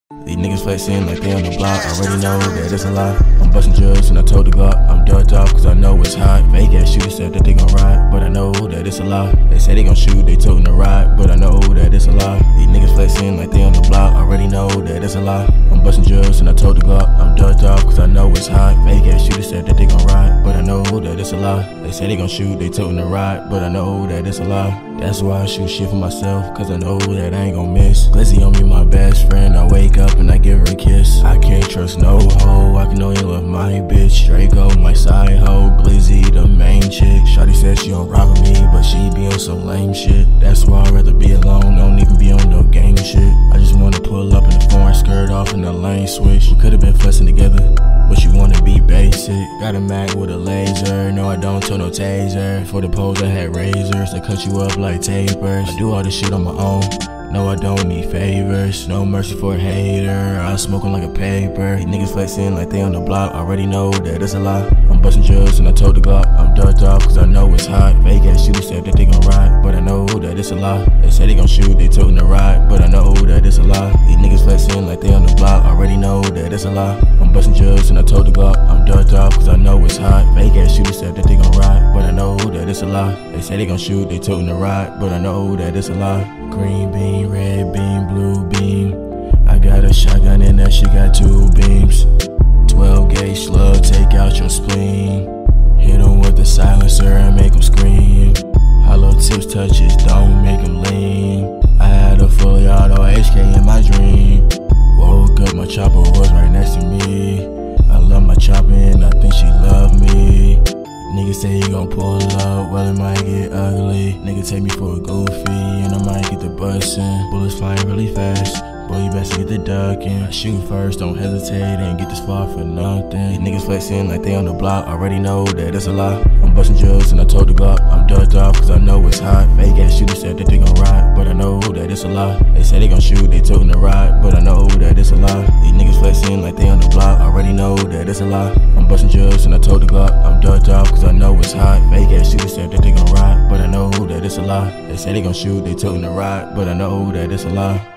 These niggas flexing like they on the block. I already know that it's a lie. I'm busting drugs and I told the Glock I'm ducked off cause I know it's hot. Fake ass shooters said that they gon' ride, but I know that it's a lie. They say they gon' shoot, they toting the ride, but I know that it's a lie. These niggas flexing like they on the block. I already know that it's a lie. I'm busting drugs and I told the Glock I'm ducked off cause I know it's hot. Fake ass shooters said that they gon' ride, but I know that it's a lie. They say they gon' shoot, they toting the ride, but I know that it's a lie. That's why I shoot shit for myself, cause I know that I ain't gon' miss. Glizzy on me, my best friend, I wake up and I give her a kiss. I can't trust no hoe, I can only love my bitch. Draco, my side hoe, Glizzy, the main chick. Shawty said she don't rock with me, but she be on some lame shit. That's why I'd rather be alone, don't even be on no gang shit. I just wanna pull up in the foreign skirt off in the lane switch. We could've been flexing together, but you wanna be basic. Got a Mac with a laser, no I don't tell no taser. For the pose I had razors, I cut you up like tapers. I do all this shit on my own, no I don't need favors. No mercy for a hater, I smoke 'em like a paper. These niggas flexing like they on the block, I already know that it's a lie. I'm busting drugs and I told the Glock I'm ducked off cause I know it's hot. Fake ass shooters said that they gon' ride, but I know that it's a lie. They say they gon' shoot, they toting the ride, but I know that it's a lie. These niggas flexing like they on the block, I already know that it's a lie. I'm busting drugs and I told the Glock I'm ducked off cause I know it's hot. Fake ass shooters said that they gon' ride, but I know that it's a lie. They say they gon' shoot, they toting the ride, but I know that it's a lie. Green bean, red bean, blue beam. I got a shotgun and that shit got 2 beams. 12 gauge slug, take out your spleen. Hit 'em with the silencer and make 'em scream. Hollow tips touches, don't make 'em lean. I had a fully auto HK in my dream. Woke up, my chopper was right next to me. I love my chopper and I think she love me. Nigga say he gon' pull up, well it might get ugly. Nigga take me for a goofy, and I might get the bussin'. Bullets flying really fast, boy you best get the duckin'. I shoot first, don't hesitate, ain't get this far for nothing. These niggas flexing like they on the block, already know that it's a lie. I'm busting drugs and I told the Glock I'm ducked off cause I know it's hot. Fake ass shooters said that they gon' ride, but I know that it's a lie. They say they gon' shoot, they toting the ride, but I know that it's a lie. These niggas flexing like they on the block, already know that it's a lie. I'm busting drugs and I told the Glock I'm ducked off cause I know it's hot. Fake ass shooters said that they gon' ride, but I know that it's a lie. They say they gon' shoot, they toting the ride, but I know that it's a lie.